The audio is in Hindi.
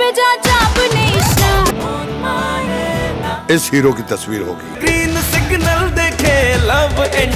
भेजा चाप निशा। इस हीरो की तस्वीर होगी। ग्रीन सिग्नल देखे लव